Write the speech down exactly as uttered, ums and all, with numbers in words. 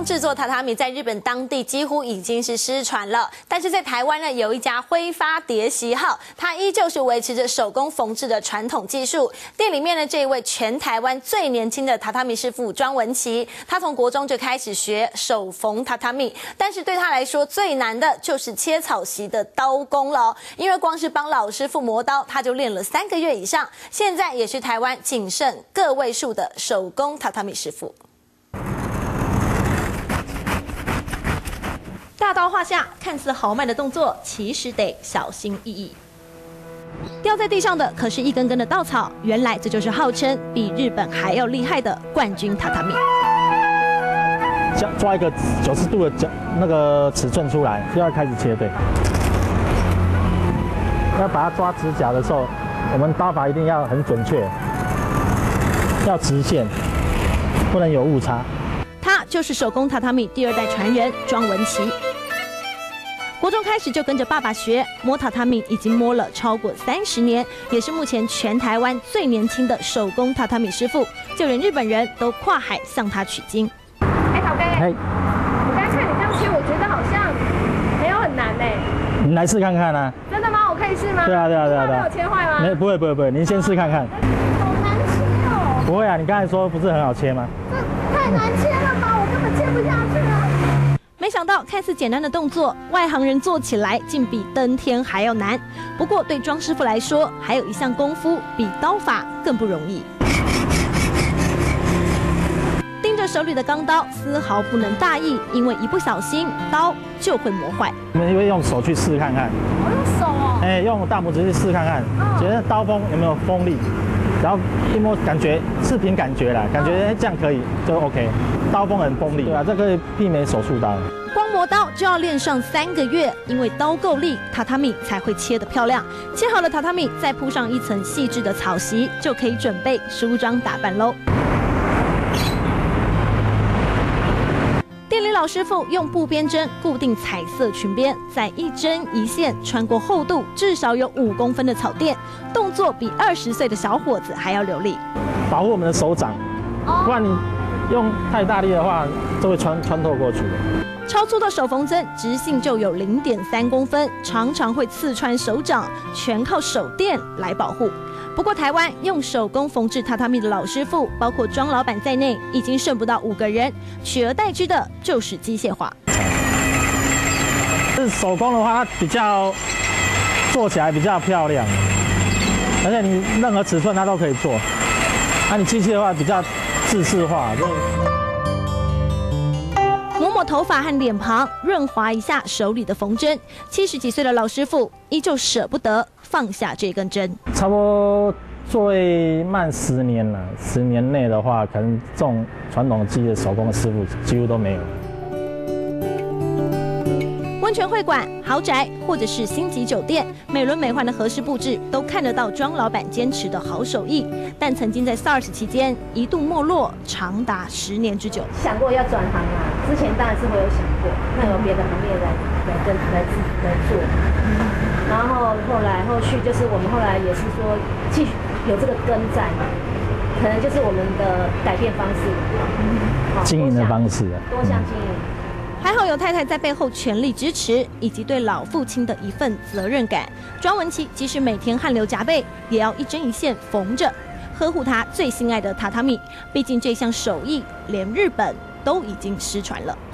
工制作榻榻米在日本当地几乎已经是失传了，但是在台湾呢，有一家挥发蝶席号，它依旧是维持着手工缝制的传统技术。店里面的这一位全台湾最年轻的榻榻米师傅庄文琪，他从国中就开始学手缝榻榻米，但是对他来说最难的就是切草席的刀工了，因为光是帮老师傅磨刀，他就练了三个月以上。现在也是台湾仅剩个位数的手工榻榻米师傅。大刀画下，看似豪迈的动作，其实得小心翼翼。掉在地上的可是一根根的稻草，原来这就是号称比日本还要厉害的冠军榻榻米。 抓一个九十度的角那个尺寸出来，就要开始切，对。要把它抓直角的时候，我们刀法一定要很准确，要直线，不能有误差。 他就是手工榻榻米第二代传人庄文琪。国中开始就跟着爸爸学摸榻榻米，已经摸了超过三十年，也是目前全台湾最年轻的手工榻榻米师傅，就连日本人都跨海向他取经。 哎，陶哥， 哎， 我刚才看你这样切，我觉得好像没有很难嘞。 你来试看看啊。 真的吗？我可以试吗？ 对啊，对啊，对啊，对啊。 没有切坏吗？ 没，不会，不会，不会，您先试看看。 好难切哦。 不会啊，你刚才说不是很好切吗？ 这太难切了吧，我根本切不下去啊。 没想到看似简单的动作，外行人做起来竟比登天还要难。不过对庄师傅来说，还有一项功夫比刀法更不容易。盯着手里的钢刀，丝毫不能大意，因为一不小心刀就会磨坏。 我们会用手去试看看。 我用手哦。 哎，用大拇指去试看看，觉得刀锋有没有锋利，然后一摸感觉是凭感觉啦，感觉这样可以就 OK。刀锋很锋利，对啊，这可以媲美手术刀。 光磨刀就要练上三个月，因为刀够利，榻榻米才会切得漂亮。切好了榻榻米，再铺上一层细致的草席，就可以准备梳妆打扮喽。店里老师傅用布边针固定彩色裙边，再一针一线穿过厚度至少有五公分的草垫，动作比二十岁的小伙子还要流利。 保护我们的手掌，不然你用太大力的话，就会穿穿透过去。 超粗的手缝针直径就有零点三公分，常常会刺穿手掌，全靠手垫来保护。不过，台湾用手工缝制榻榻米的老师傅，包括庄老板在内，已经剩不到五个人，取而代之的就是机械化。 是手工的话，它比较做起来比较漂亮，而且你任何尺寸它都可以做。那、啊、你机械的话比较制式化，就。 抹抹头发和脸庞，润滑一下手里的缝针。七十几岁的老师傅依旧舍不得放下这根针。 差不多最慢十年了，十年内的话，可能这种传统技艺手工的师傅几乎都没有。 温泉会馆、豪宅或者是星级酒店，美轮美奂的和式布置，都看得到庄老板坚持的好手艺。但曾经在 SARS 期间一度没落，长达十年之久。 想过要转行啊？之前当然是会有想过，那有别的行业来来跟来自来做。然后后来后续就是我们后来也是说继续有这个根在嘛，可能就是我们的改变方式， 经营的方式， 多项经营。 还好有太太在背后全力支持，以及对老父亲的一份责任感。庄文琪即使每天汗流浃背，也要一针一线缝着，呵护他最心爱的榻榻米。毕竟这项手艺连日本都已经失传了。